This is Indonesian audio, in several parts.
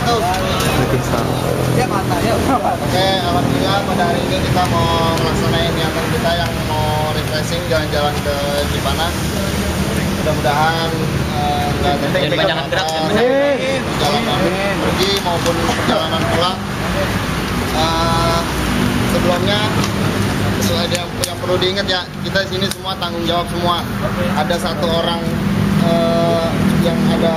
wabarakatuh. Oke, alhamdulillah pada hari ini kita mau melaksanakan niatan kita yang mau refreshing jalan-jalan ke Cipanas. Mudah-mudahan nggak terjadi perjalanan pergi maupun perjalanan pulang. Sebelumnya yang perlu diingat ya, kita di sini semua tanggung jawab semua. Ada satu orang yang ada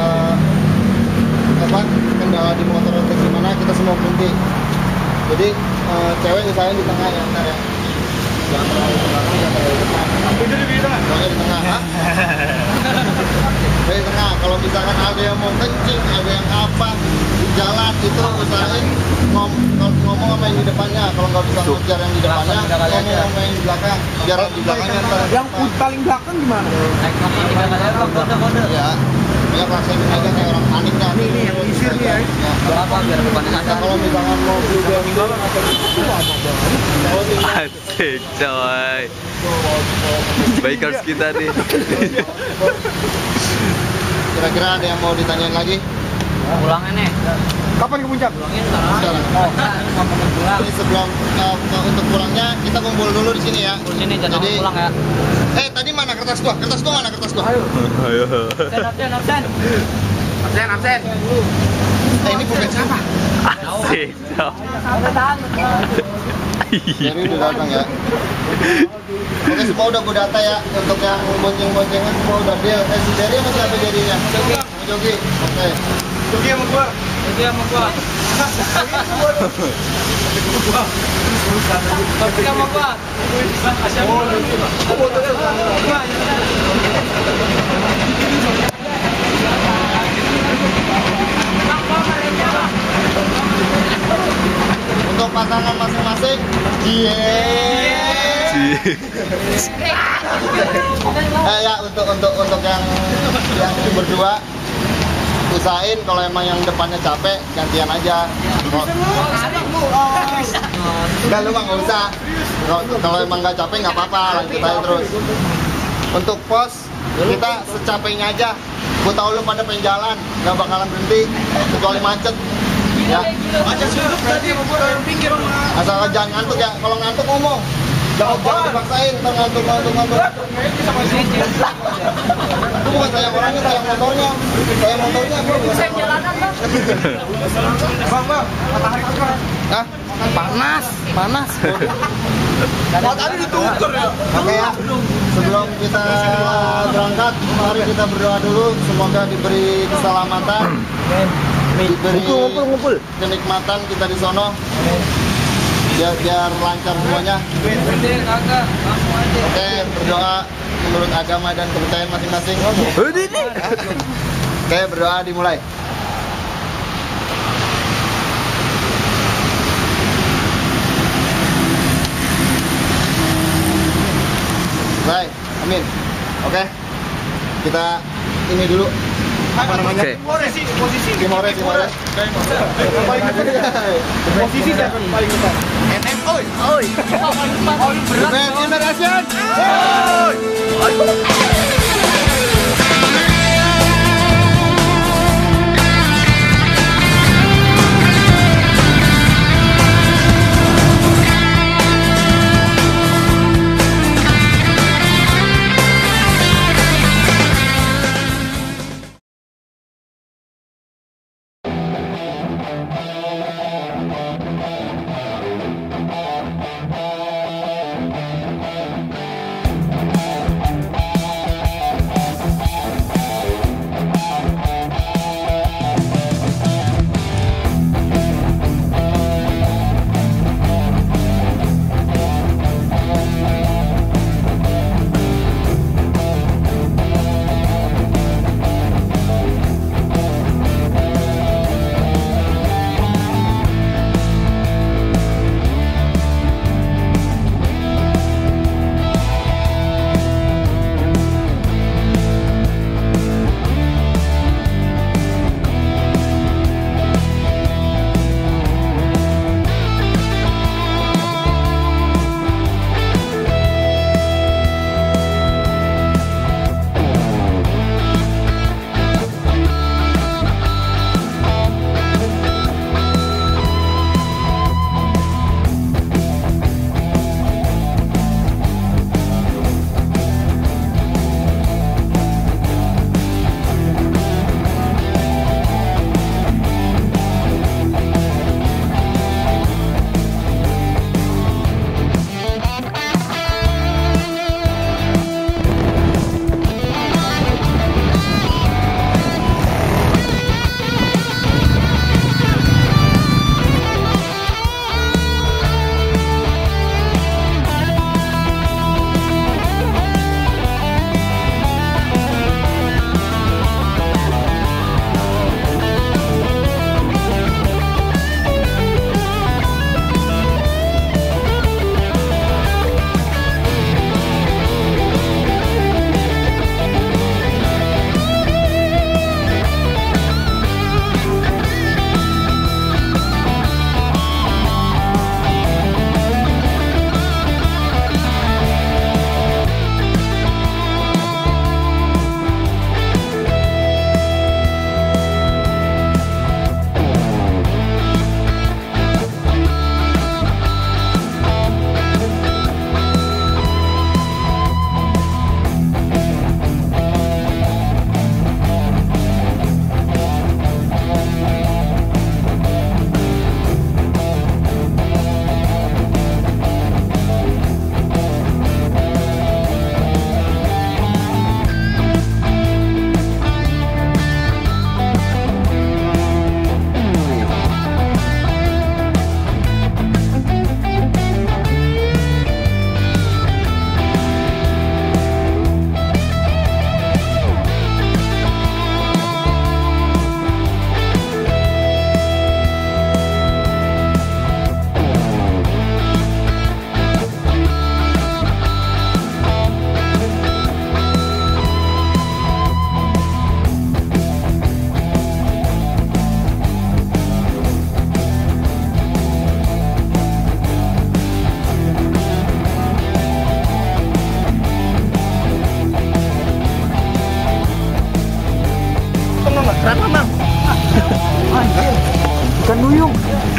kendala di motor atau gimana, kita semua berhenti. Jadi cewek usahain di tengah ya, ntar ya. Jangan terlalu belakang, jangan terlalu depan. Pokoknya di tengah, ha? Di tengah. Kalau misalkan ada yang mau kencing, ada yang apa di jalan, itu usahain ngomong sama yang di depannya. Kalau nggak bisa ngejar yang di depannya, ngomong sama yang di belakang. Biar di belakangnya ntar. Yang paling belakang gimana? Naik motor 3 kali kode-kode. Ya. Ya rasain aja kayak orang panik dah. Ini yang isir nih ya. Berapa biar depannya sadar. Kalau misalkan mau beli bensin asik coy, bikers kita nih. Kira-kira ada yang mau ditanyain lagi? Pulangnya nih. Kapan ke Puncak? Pulangnya sekarang. Pulang. Ini sebelum untuk pulangnya kita kumpul dulu di sini ya. Di sini jangan pulang ya. Tadi mana kertas gua? Kertas gua mana kertas gua? Ayo. Absen. Ini bukan siapa? Asik coy. Jadi udah datang ya. Oke, semua udah gua data ya. Untuk yang bonceng-boncengan semua udah deal. Si Jerry sama siapa jadinya? Jogi. Oke. Jogi sama gua. Untuk pasangan masing-masing, ya untuk yang berdua usahain kalau emang yang depannya capek gantian aja. Enggak, lu mah nggak usah. Kalau emang nggak capek nggak apa-apa, lanjut aja terus. Untuk pos kita secapeknya aja. Gue tahu lu pada pengen jalan, nggak bakalan berhenti kecuali macet. Ya. Asal jangan ngantuk ya. Kalau ngantuk ngomong. Jangan dipaksain, ntar ngantuk. Itu bukan sayang orangnya, sayang motornya. Sayang motornya. Saya jalanan, Bang. Bang, matahari itu kan. Hah? Panas. Oh, tadi ditukar ya. Oke ya. Sebelum kita berangkat, mari kita berdoa dulu. Semoga diberi keselamatan, diberi kenikmatan kita di sono. Biar lancar semuanya. Oke, berdoa menurut agama dan kepercayaan masing-masing. Oke, berdoa dimulai. Baik, amin. Oke, kita ini dulu. Apa namanya? Posisi. Timores. Posisi siapa paling depan? Oi. Generation. Kenapa bang? Ikan duyung.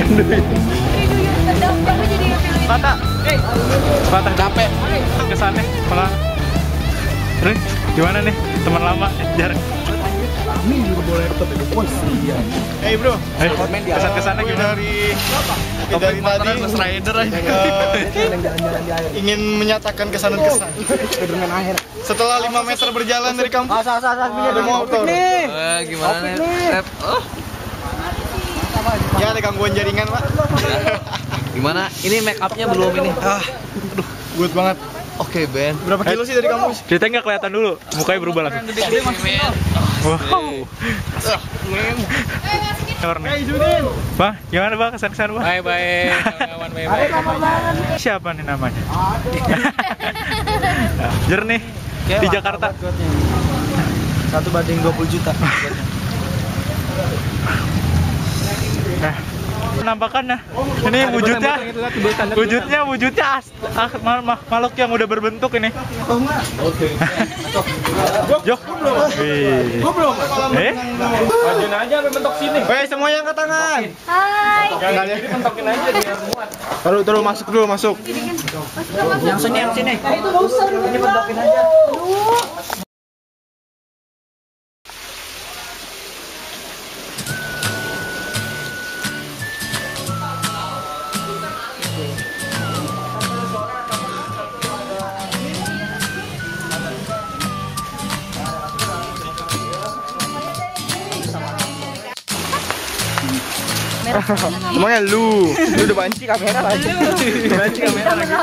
Patah. Patah capek. Kesannya malah. Terus gimana nih teman lama jarang? Kami juga boleh tetap itu pos. Hey bro, Kesan-kesannya gimana? dari tadi Rider aja. ingin menyatakan kesan-kesan. Setelah 5 meter berjalan dari kampus, ada motor. Gimana nih? Rep. Oh. Ya ada gangguan jaringan pak. Gimana? Ini make upnya belum ini? Aduh, good banget. Oke Ben. Berapa kilo sih dari kampus? Ceritanya nggak kelihatan dulu, mukanya berubah langsung. Wow. Hey Judin. Bang, gimana bang kesan-kesan bang? Baik-baik. Siapa nih namanya? Jernih di Jakarta. 1/20 juta. Nah, penampakannya. Ini wujudnya makhluk yang udah berbentuk ini. Jok. Gua belum. Majuin aja sampai bentuk sini. Weh, semuanya angkat tangan. Hai. Jangan ya. Bentokin aja biar muat. Taruh masuk dulu, masuk. Yang sini. Itu enggak usah. Ini bentokin aja. Semuanya lu udah banci kamera lagi. Banci kamera lagi.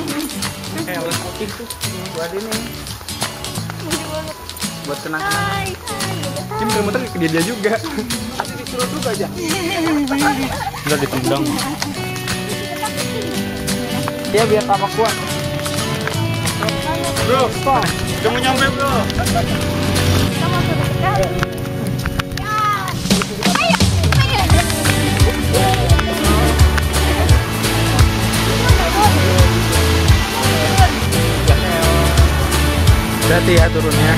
Buat kenang-kenang. Kim muter ke dia juga. Asli disuruh juga aja. Udah ditendang. Dia biar tambah kuat. Bro, stop. Udah mau nyampe, bro. Hati ya turunnya.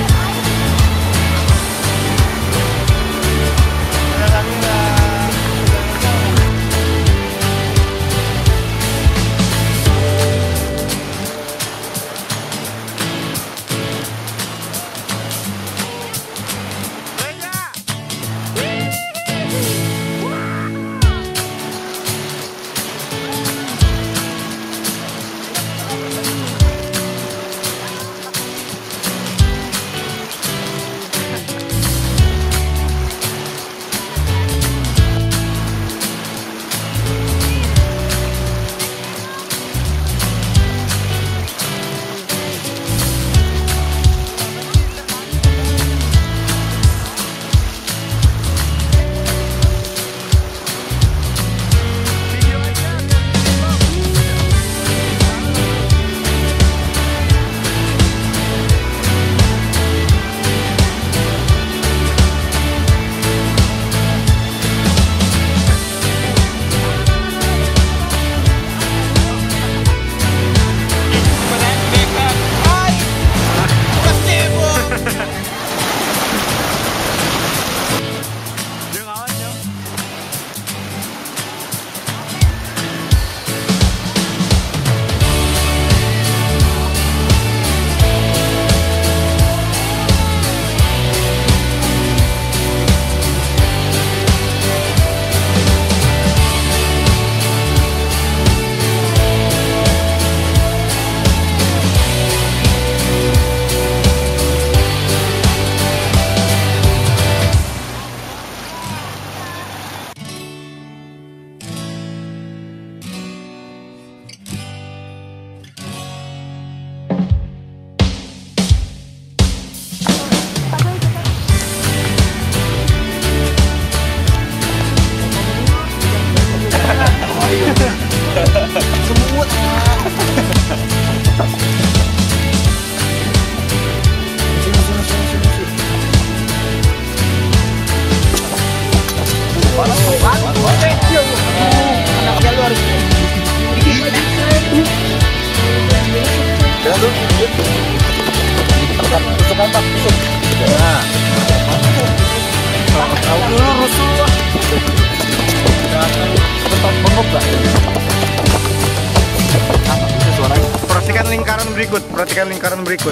berikut. Perhatikan lingkaran berikut.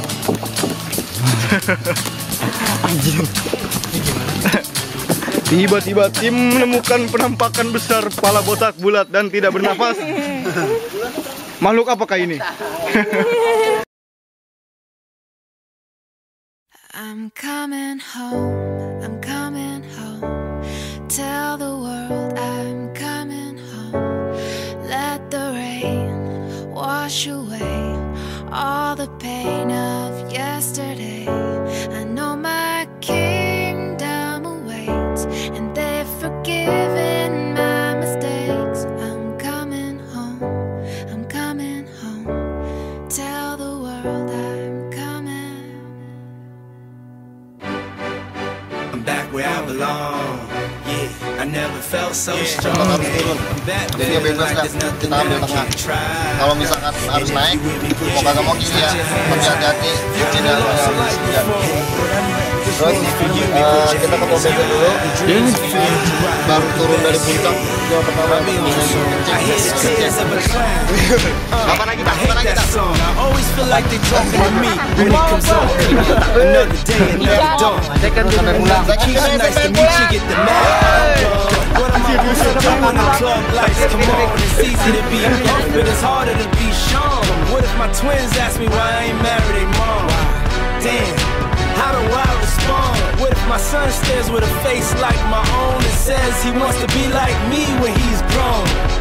Tiba-tiba tim menemukan penampakan besar kepala botak bulat dan tidak bernafas. Makhluk apakah ini? I'm coming home, I'm coming home. Tell the world I'm coming home. Let the rain wash away all the pain of yesterday. I know my kingdom awaits, and they've forgiven my mistakes. I'm coming home, I'm coming home. Tell the world I'm coming. I'm back where I belong. Yeah, I never felt so strong. Harus turun. Jadi ya bebas lah. Kita ambil tengah. Kalau misalkan harus naik, mau kagak mau gini ya. Tapi hati-hati, tidak harus segan. Terus kita ke pom bensin dulu. Baru turun dari puncak. Yang pertama kapan lagi kita? I always feel like they talking to me when it comes on. Another day, another dawn. Keisha, nice to meet you. Get the mad. What am I supposed to do when the club lights come on? It's easy to be up, but it's harder to be shown. What if my twins ask me why I ain't married their mom? Damn, how do I respond? What if my son stares with a face like my own and says he wants to be like me when he's grown?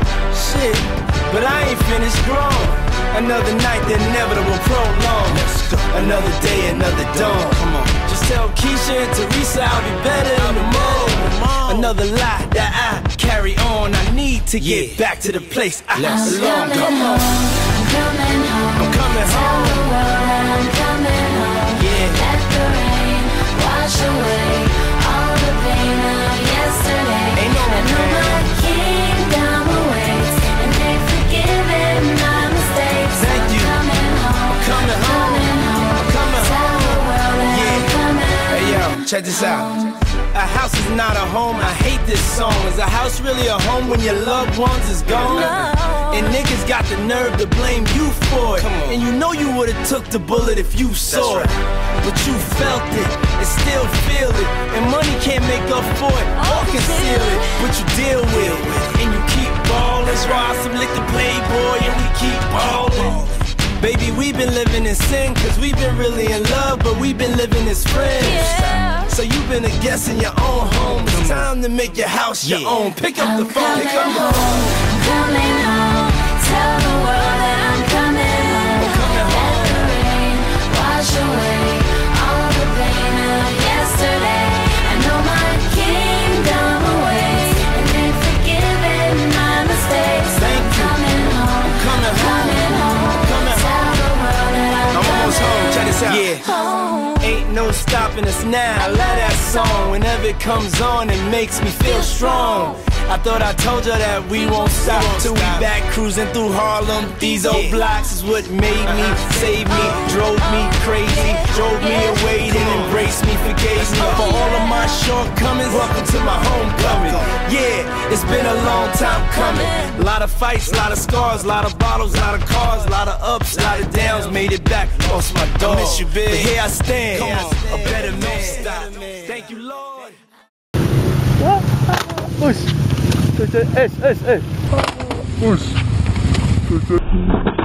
Shit, but I ain't finished grown. Another night, the inevitable prolong. Another day, another dawn. Come on, just tell Keisha and Teresa I'll be better in the morning. Another lie that I carry on. I need to get back to the place I belong. Come on, I'm coming home. I'm coming Tell the home. world I'm coming home. Yeah. Let the rain wash away all the pain of yesterday. Ain't no I know pain. my kingdom awaits, and they've forgiven my mistakes. Thank you. I'm coming home. I'm coming home. I'm coming Tell home. the world that Yeah. I'm coming. Hey yo, check this out. A house is not a home, I hate this song. Is a house really a home when your loved ones is gone? And niggas got the nerve to blame you for it. And you know you would've took the bullet if you saw it. But you felt it and still feel it. And money can't make up for it or conceal it. But you deal with it and you keep ballin'. Ride some lick the Playboy and we keep ballin'. Baby, we've been living in sin, cause we've been really in love, but we've been living as friends. So you've been a guest in your own home. It's time to make your house your own. Pick up the phone, pick up the phone. I'm coming home. Tell the world that I'm coming home. Let the rain wash away all the pain of yesterday. I know my kingdom awaits, and they've forgiven my mistakes. Thank you. Coming home. Coming home. Coming home. Coming Tell the world that I'm almost home, check this out. Yeah. home. Ain't no stopping us now. I love that song. Whenever it comes on, it makes me feel strong. I thought I told you that we won't stop till we back cruising through Harlem. These old blocks is what made me, saved me, drove me crazy, drove me away, then embraced me, forgave me for all of my shortcomings. Welcome to my homecoming. Yeah, it's been a long time coming. A lot of fights, a lot of scars, a lot of bottles, a lot of cars, a lot of ups, a lot of downs. Made it back, lost my dog. Miss you, big. But here I stand, a better man. Thank you, Lord. Push. Push.